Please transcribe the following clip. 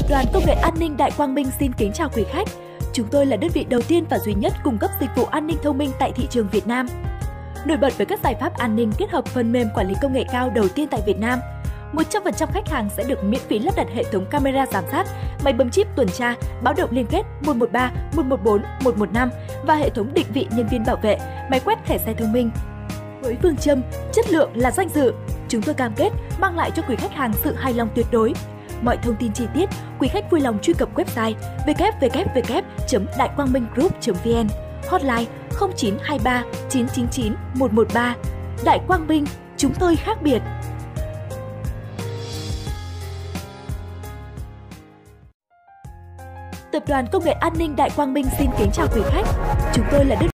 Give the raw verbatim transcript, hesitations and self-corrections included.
đoàn Công nghệ An ninh Đại Quang Minh xin kính chào quý khách. Chúng tôi là đơn vị đầu tiên và duy nhất cung cấp dịch vụ an ninh thông minh tại thị trường Việt Nam. Nổi bật với các giải pháp an ninh kết hợp phần mềm quản lý công nghệ cao đầu tiên tại Việt Nam. một trăm phần trăm khách hàng sẽ được miễn phí lắp đặt hệ thống camera giám sát, máy bấm chip tuần tra, báo động liên kết một một ba, một một bốn, một một năm và hệ thống định vị nhân viên bảo vệ, máy quét thẻ xe thông minh. Với phương châm chất lượng là danh dự, chúng tôi cam kết mang lại cho quý khách hàng sự hài lòng tuyệt đối. Mọi thông tin chi tiết, quý khách vui lòng truy cập website w w w chấm đại quang minh group chấm v n, hotline không chín hai ba chín chín chín một một ba. Đại Quang Minh, chúng tôi khác biệt. Tập đoàn Công nghệ An ninh Đại Quang Minh xin kính chào quý khách. Chúng tôi là đơn